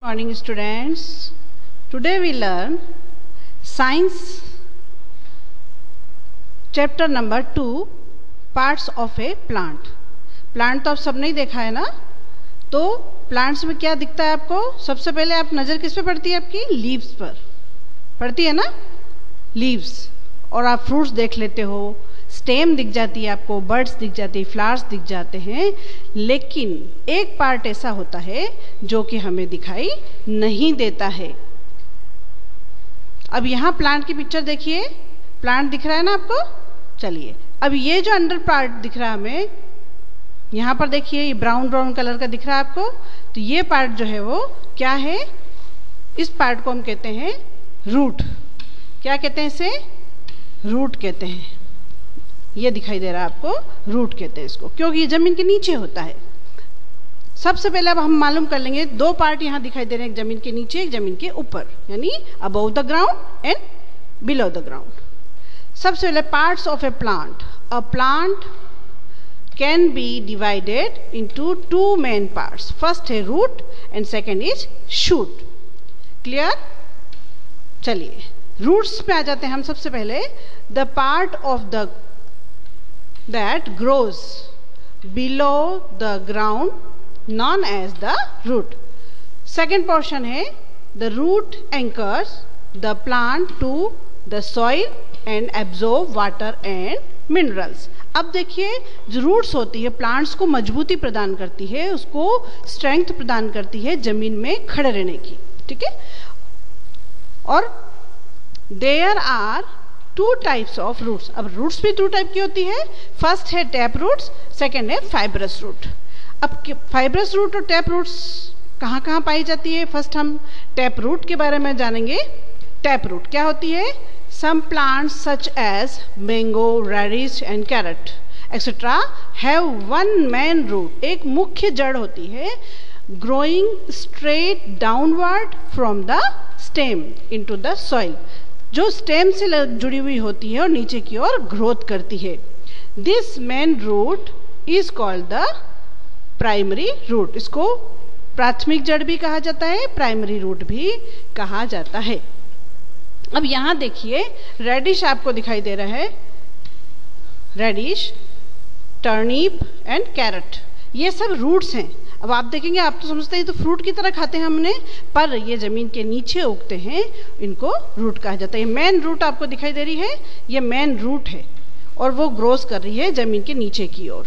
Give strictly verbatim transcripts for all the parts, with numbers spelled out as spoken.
Morning students, today we learn science chapter number two, parts of a plant. Plant तो आप सब नहीं देखा है ना, तो plants में क्या दिखता है आपको? सबसे पहले आप नज़र किस पे पड़ती है? आपकी leaves पर पड़ती है ना, leaves, और आप fruits देख लेते हो, स्टेम दिख जाती है आपको, बर्ड्स दिख जाती है, फ्लावर्स दिख जाते हैं, लेकिन एक पार्ट ऐसा होता है जो कि हमें दिखाई नहीं देता है। अब यहाँ प्लांट की पिक्चर देखिए, प्लांट दिख रहा है ना आपको? चलिए, अब ये जो अंडर पार्ट दिख रहा है हमें, यहाँ पर देखिए ये ब्राउन ब्राउन कलर का दिख रहा है आपको, तो ये पार्ट जो है वो क्या है? इस पार्ट को हम कहते हैं रूट। क्या कहते हैं इसे? रूट कहते हैं। ये दिखाई दे रहा है आपको, रूट कहते हैं इसको, क्योंकि ये जमीन के नीचे होता है। सबसे पहले अब हम मालूम कर लेंगे, दो पार्ट यहाँ दिखाई दे रहे हैं, एक जमीन के नीचे, एक जमीन के ऊपर, यानी above the ground and below the ground. सबसे पहले parts of a plant. A plant can be divided into two main parts. First है root and second is shoot. Clear? चलिए रूट्स पे आ जाते हैं हम। सबसे पहले the part of the that grows below the ground known as the root. Second portion है the root anchors the plant to the soil and absorb water and minerals. अब देखिए जो रूट्स होती है प्लांट्स को मजबूती प्रदान करती है, उसको स्ट्रेंथ प्रदान करती है जमीन में खड़े रहने की। ठीक है, और there are two types of roots. अब रूट्स भी टू टाइप की होती है। फर्स्ट है टैप रूट्स, सेकेंड है फाइब्रस रूट। अब फाइब्रस रूट और टैप रूट्स कहाँ कहाँ पाई जाती है? फर्स्ट हम टैप रूट के बारे में जानेंगे। टैप रूट क्या होती है? Some plants such as mango, radish and carrot etcetera have one main root. एक मुख्य जड़ होती है, growing straight downward from the stem into the soil, जो स्टेम से जुड़ी हुई होती है और नीचे की ओर ग्रोथ करती है। This main root is called the primary root. इसको प्राथमिक जड़ भी कहा जाता है, प्राइमरी रूट भी कहा जाता है। अब यहाँ देखिए रेडिश आपको दिखाई दे रहा है, रेडिश, टर्निप एंड कैरेट, ये सब रूट्स हैं। अब आप देखेंगे, आप तो समझते हैं तो फ्रूट की तरह खाते हैं हमने, पर ये जमीन के नीचे उगते हैं, इनको रूट कहा जाता है। मेन रूट आपको दिखाई दे रही है, ये मेन रूट है और वो ग्रोथ कर रही है जमीन के नीचे की ओर।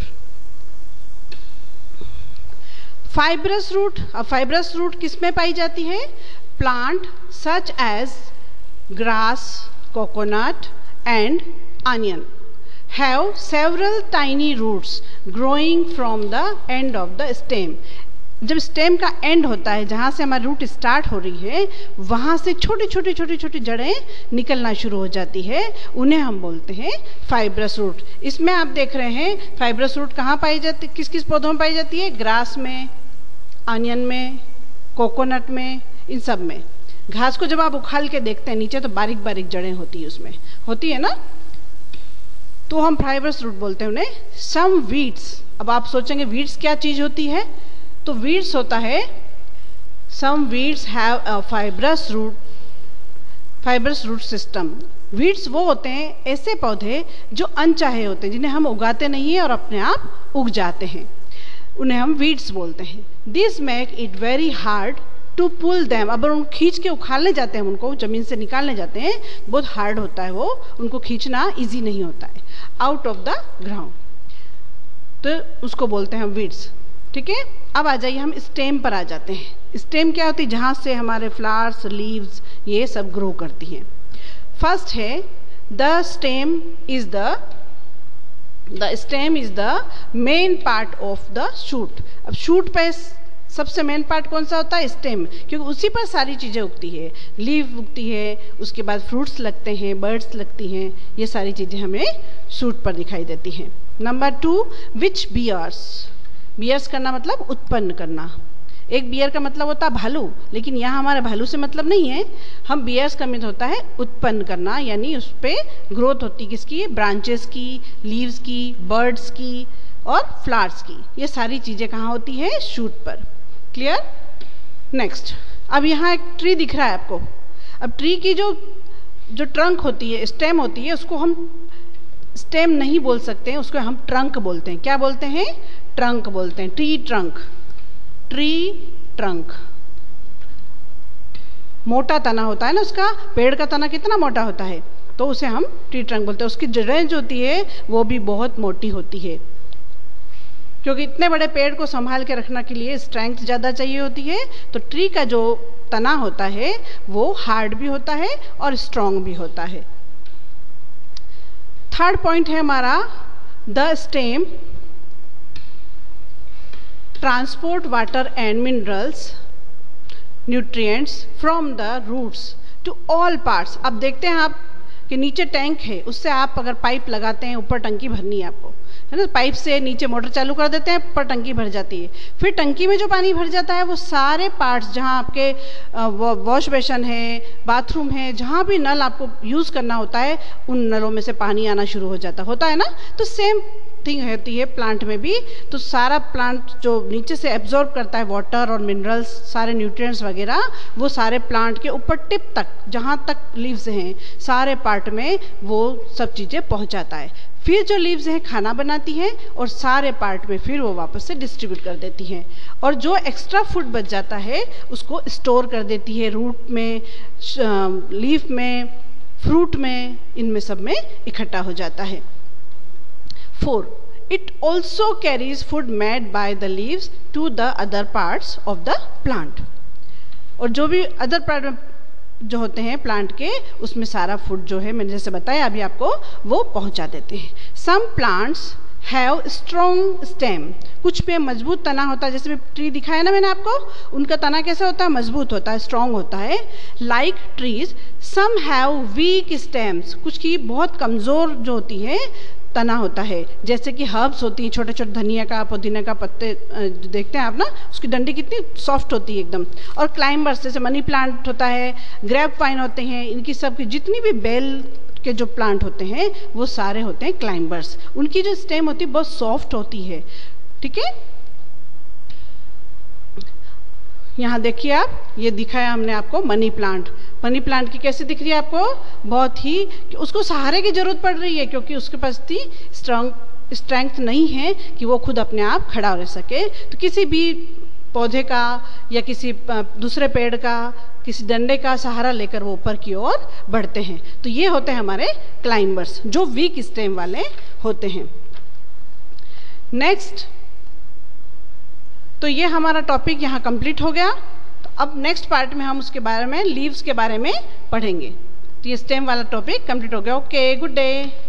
Fibrous root. अब फाइब्रस रूट किस में पाई जाती है? Plant such as grass, coconut and onion have several tiny roots growing from the end of the stem. जब स्टेम का एंड होता है, जहाँ से हमारी रूट स्टार्ट हो रही है, वहाँ से छोटी छोटी छोटी छोटी जड़ें निकलना शुरू हो जाती है, उन्हें हम बोलते हैं फाइब्रस रूट। इसमें आप देख रहे हैं फाइब्रस रूट कहाँ पाई जाती, किस किस पौधों में पाई जाती है? ग्रास में, अनियन में, कोकोनट में, इन सब में। घास को जब आप उखाल के देखते हैं नीचे, तो बारीक बारीक जड़ें होती है, उसमें होती है ना, तो हम फाइब्रस रूट बोलते हैं उन्हें। Some weeds. अब आप सोचेंगे वीड्स क्या चीज़ होती है? तो वीड्स होता है, some weeds have a fibrous root, fibrous root system. Weeds वो होते हैं ऐसे पौधे जो अनचाहे होते हैं, जिन्हें हम उगाते नहीं हैं और अपने आप उग जाते हैं, उन्हें हम वीड्स बोलते हैं। This make it very hard to pull them. अगर उनको खींच के उखाड़ने जाते हैं, उनको जमीन से निकालने जाते हैं, बहुत हार्ड होता है वो, उनको खींचना इजी नहीं होता है, आउट ऑफ द ग्राउंड, तो उसको बोलते हैं वीड्स। ठीक है, अब आ जाइए हम स्टेम पर आ जाते हैं। स्टेम क्या होती है? जहाँ से हमारे फ्लावर्स, लीव्स, ये सब ग्रो करती हैं। फर्स्ट है the stem is the the stem is the main part of the shoot. अब शूट पे सबसे मेन पार्ट कौन सा होता है? स्टेम, क्योंकि उसी पर सारी चीज़ें उगती है, लीव उगती है, उसके बाद फ्रूट्स लगते हैं, बर्ड्स लगती हैं, ये सारी चीज़ें हमें शूट पर दिखाई देती हैं। Number two, which bears. Bears करना मतलब उत्पन्न करना। एक बियर का मतलब होता है भालू, लेकिन यहाँ हमारा भालू से मतलब नहीं है, हम बियर्स का मतलब होता है उत्पन्न करना, यानी उस पर ग्रोथ होती है किसकी? ब्रांचेस की, लीव्स की, बर्ड्स की और फ्लावर्स की। ये सारी चीज़ें कहाँ होती है? शूट पर। क्लियर? नेक्स्ट, अब यहाँ एक ट्री दिख रहा है आपको। अब ट्री की जो जो ट्रंक होती है, स्टेम होती है, उसको हम स्टेम नहीं बोल सकते हैं, उसको हम ट्रंक बोलते हैं। क्या बोलते हैं? ट्रंक बोलते हैं। Tree trunk, tree trunk. मोटा तना होता है ना उसका, पेड़ का तना कितना मोटा होता है, तो उसे हम ट्री ट्रंक बोलते हैं। उसकी जड़ें जो होती है वो भी बहुत मोटी होती है, क्योंकि इतने बड़े पेड़ को संभाल के रखने के लिए स्ट्रेंथ ज़्यादा चाहिए होती है। तो ट्री का जो तना होता है वो हार्ड भी होता है और स्ट्रॉन्ग भी होता है। थर्ड पॉइंट है हमारा, the stem transport water and minerals nutrients from the roots to all parts. अब देखते हैं आप कि नीचे टैंक है, उससे आप अगर पाइप लगाते हैं, ऊपर टंकी भरनी है आपको, है ना, पाइप से नीचे मोटर चालू कर देते हैं, ऊपर टंकी भर जाती है। फिर टंकी में जो पानी भर जाता है वो सारे पार्ट्स, जहाँ आपके वॉश बेसन है, बाथरूम है, जहाँ भी नल आपको यूज़ करना होता है, उन नलों में से पानी आना शुरू हो जाता होता है ना। तो सेम थिंग होती है प्लांट में भी। तो सारा प्लांट जो नीचे से एब्जॉर्ब करता है वाटर और मिनरल्स, सारे न्यूट्रिएंट्स वगैरह, वो सारे प्लांट के ऊपर टिप तक, जहाँ तक लीव्स हैं, सारे पार्ट में वो सब चीज़ें पहुँचाता है। फिर जो लीव्स हैं खाना बनाती हैं और सारे पार्ट में फिर वो वापस से डिस्ट्रीब्यूट कर देती हैं। और जो एक्स्ट्रा फूड बच जाता है उसको स्टोर कर देती है, रूट में, लीफ में, फ्रूट में, इनमें सब में इकट्ठा हो जाता है। Four, it also carries food made by the leaves to the other parts of the plant। और जो भी अदर पार्ट जो होते हैं प्लांट के, उसमें सारा फूड जो है मैंने जैसे बताया अभी आपको, वो पहुंचा देते हैं। Some plants have strong stem, कुछ पे मजबूत तना होता है, जैसे ट्री दिखाया ना मैंने आपको, उनका तना कैसा होता है? मजबूत होता है, स्ट्रॉन्ग होता है। Like trees some have weak stems, कुछ की बहुत कमज़ोर जो होती है तना होता है, जैसे कि हर्ब्स होती हैं, छोटे छोटे धनिया का, पुदीना का पत्ते देखते हैं आप ना, उसकी डंडी कितनी सॉफ्ट होती है एकदम। और क्लाइंबर्स जैसे मनी प्लांट होता है, ग्रेप वाइन होते हैं, इनकी सब की जितनी भी बेल के जो प्लांट होते हैं वो सारे होते हैं क्लाइंबर्स। उनकी जो स्टेम होती है बहुत सॉफ्ट होती है, ठीक है। यहाँ देखिए आप, ये दिखाया हमने आपको मनी प्लांट। मनी प्लांट की कैसे दिख रही है आपको? बहुत ही, उसको सहारे की जरूरत पड़ रही है, क्योंकि उसके पास इतनी स्ट्रॉन्ग स्ट्रेंथ नहीं है कि वो खुद अपने आप खड़ा रह सके। तो किसी भी पौधे का या किसी दूसरे पेड़ का, किसी डंडे का सहारा लेकर वो ऊपर की ओर बढ़ते हैं। तो ये होते हैं हमारे क्लाइंबर्स, जो वीक स्टेम वाले होते हैं। नेक्स्ट, तो ये हमारा टॉपिक यहाँ कंप्लीट हो गया। तो अब नेक्स्ट पार्ट में हम उसके बारे में, लीव्स के बारे में पढ़ेंगे। तो ये स्टेम वाला टॉपिक कंप्लीट हो गया। Okay, good day.